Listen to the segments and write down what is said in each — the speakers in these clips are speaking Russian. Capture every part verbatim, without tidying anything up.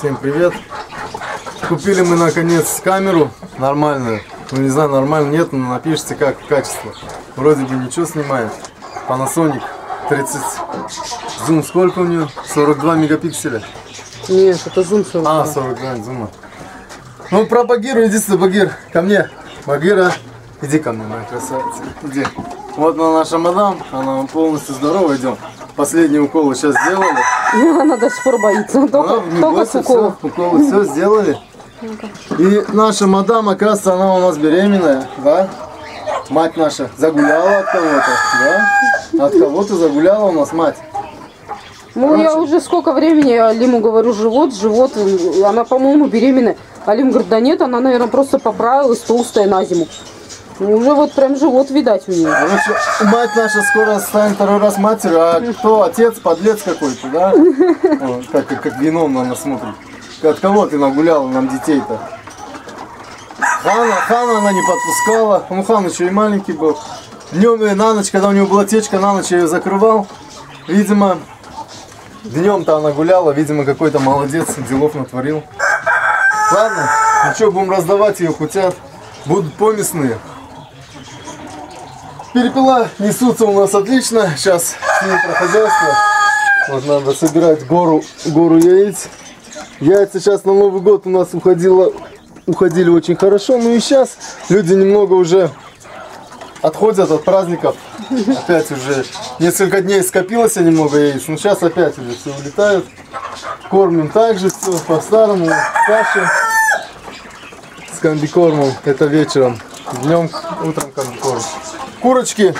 Всем привет! Купили мы наконец камеру нормальную. Ну не знаю, нормально нет, но напишите как качество. Вроде бы ничего снимает. Panasonic тридцать. Зум сколько у нее? сорок два мегапикселя. Нет, это зум сорок два. А, сорок два зума. Ну про Багиру, иди сюда, Багир, ко мне. Багира, иди ко мне, моя красавица. Иди. Вот она наша мадам, она полностью здорова, идем. Последний укол сейчас сделали. Она до сих пор боится. Только, она, только с уколом. Все, уколы все сделали. И наша мадам, оказывается, она у нас беременная, да? Мать наша загуляла от кого-то, да? От кого-то загуляла у нас мать. Ну, короче, я уже сколько времени Алиму говорю, живот, живот. Она, по-моему, беременная. Алим говорит, да нет, она, наверное, просто поправилась, толстая на зиму. Уже вот прям живот видать у нее. Короче, мать наша скоро станет второй раз матерью, а кто отец, подлец какой-то, да? О, как, как вином на нас смотрит. От кого ты нагуляла нам детей-то? Хана, Хана она не подпускала. Ну, Хан еще и маленький был. Днем и на ночь, когда у него была течка, на ночь я ее закрывал. Видимо, днем-то она гуляла, видимо, какой-то молодец, делов натворил. Ладно, ну что, будем раздавать ее, хотят. Будут поместные. Перепела несутся у нас отлично. Сейчас про хозяйство. Вот надо собирать гору, гору яиц. Яйца сейчас на Новый год у нас уходило, уходили очень хорошо. Ну и сейчас люди немного уже отходят от праздников. Опять уже несколько дней скопилось немного яиц. Но сейчас опять уже все улетают. Кормим также все по-старому. Каши с комбикормом. Это вечером. Днем, утром комбикорм. Курочки.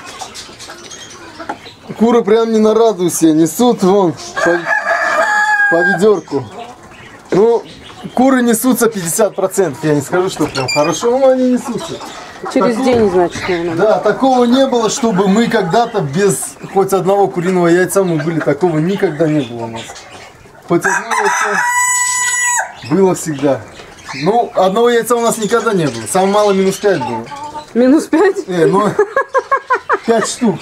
Куры прям не нарадуйся. Несут вон по, по ведерку. Ну, куры несутся пятьдесят процентов. Я не скажу, что прям хорошо, но они несутся. Через такого, день, значит, наверное. Да, такого не было, чтобы мы когда-то без хоть одного куриного яйца мы были. Такого никогда не было у нас. Хоть одно яйцо было всегда. Ну, одного яйца у нас никогда не было. Самое мало минус пять было. Минус пять? Не, ну, пять штук.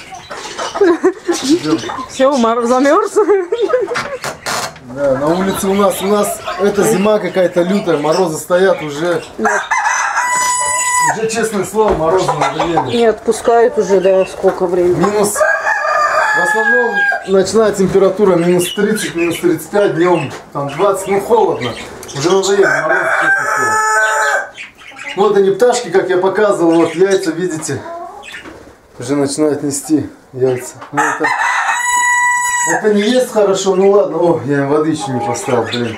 Все, замерз. Да, на улице у нас, у нас эта зима какая-то лютая, морозы стоят уже. Нет. Уже, честное слово, морозы надоели. Не отпускают уже, да, сколько времени. Минус, в основном, ночная температура минус тридцать, минус тридцать пять, днем там двадцать, ну холодно. Уже надоели, мороз, честное слово. Вот они пташки, как я показывал, вот яйца, видите, уже начинают нести яйца. Ну, это... Это не ест хорошо, ну ладно. О, я воды еще не поставил, блин.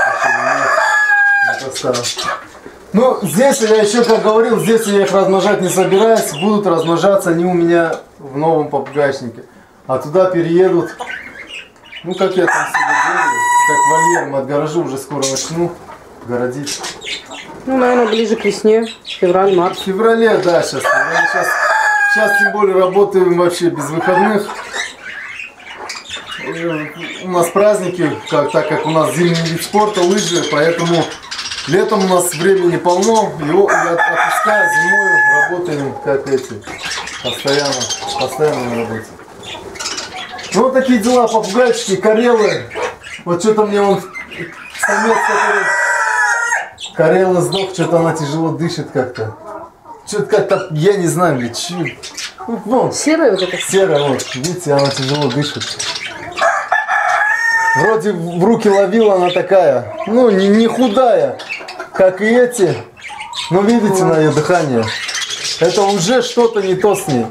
Не поставил. Ну, здесь я еще, как говорил, здесь я их размножать не собираюсь. Будут размножаться они у меня в новом попугайчнике. А туда переедут. Ну, как я там себе делаю. Как вольером отгорожу, уже скоро начну городить. Ну, наверное, ближе к весне. Февраль, март. В феврале, да, сейчас. Сейчас, сейчас тем более работаем вообще без выходных. У нас праздники, как, так как у нас зимний вид спорта, лыжи, поэтому летом у нас времени полно, его отпускаю, зимой работаем как эти, постоянно, постоянно на работе. Ну вот такие дела, попугайчики, карелы, вот что-то мне он, самец, который, карелы сдох, что-то она тяжело дышит как-то, что-то как-то, я не знаю, ли, че, вон, серая вот эта? Серая, вот, видите, она тяжело дышит. Вроде в руки ловила она такая, ну не, не худая, как и эти, но видите на ее дыхание, это уже что-то не то с ней.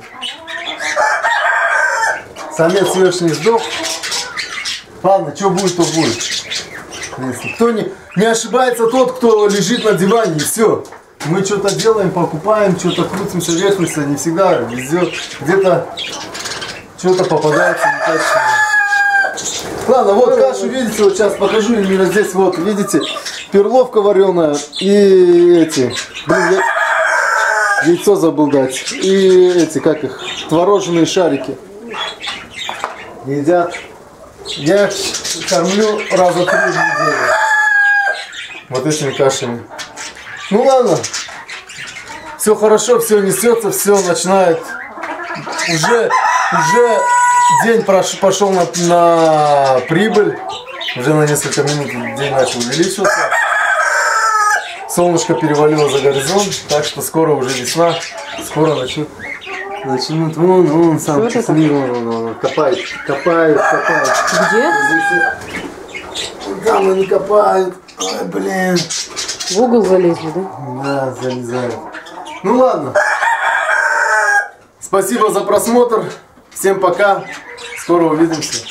Самец верхний сдох, ладно, что будет, то будет. Если кто не, не ошибается, тот, кто лежит на диване, и все. Мы что-то делаем, покупаем, что-то крутимся, вертимся, не всегда везет, где-то что-то попадается некачественно. Ладно, вот кашу, видите, вот сейчас покажу именно здесь, вот, видите, перловка вареная и эти, блин, я яйцо забыл дать, и эти, как их, творожные шарики. Едят. Я их кормлю раза три в неделю. Вот этими кашами. Ну ладно, все хорошо, все несется, все начинает, уже, уже... День пошел на, на прибыль. Уже на несколько минут день начал увеличиваться. Солнышко перевалило за горизонт, так что скоро уже весна. Скоро начнут, начнут вон, вон, сам счастливый, вон, вон, копает, копает, копает. Где? Там они копают. Ой, блин. В угол залезли, да? Да, залезают. Ну ладно. Спасибо за просмотр. Всем пока. Скоро увидимся.